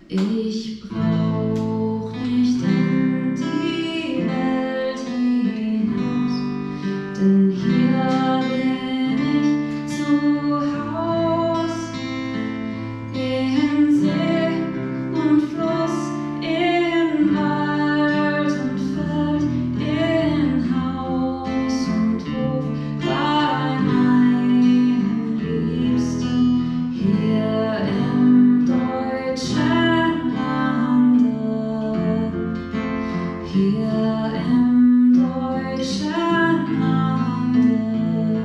Ich brauch nicht in die Welt hinaus, denn hier bin ich zu Haus. In See und Fluss, in Wald und Feld, in Haus und Hof, bei meinem Liebsten hier im deutschen hier im deutschen Lande.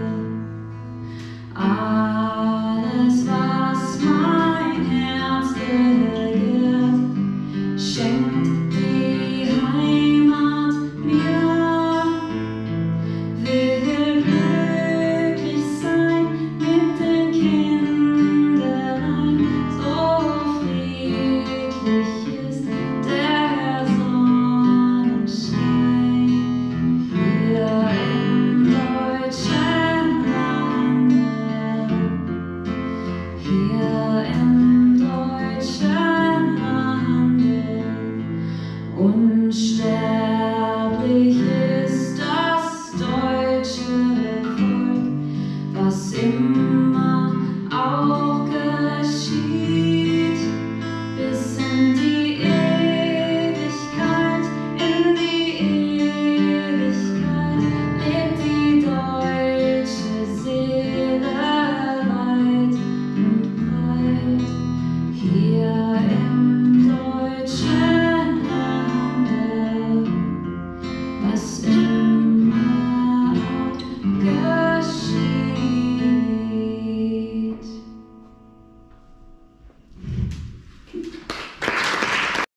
Alles, was mein Herz begehrt, schenkt die Heimat mir. Will glücklich sein mit den Kindlein, so friedlich ist der Sonnenschein. Hier im deutschen Lande, hier im deutschen Lande. Unsterblich ist das deutsche Volk, was im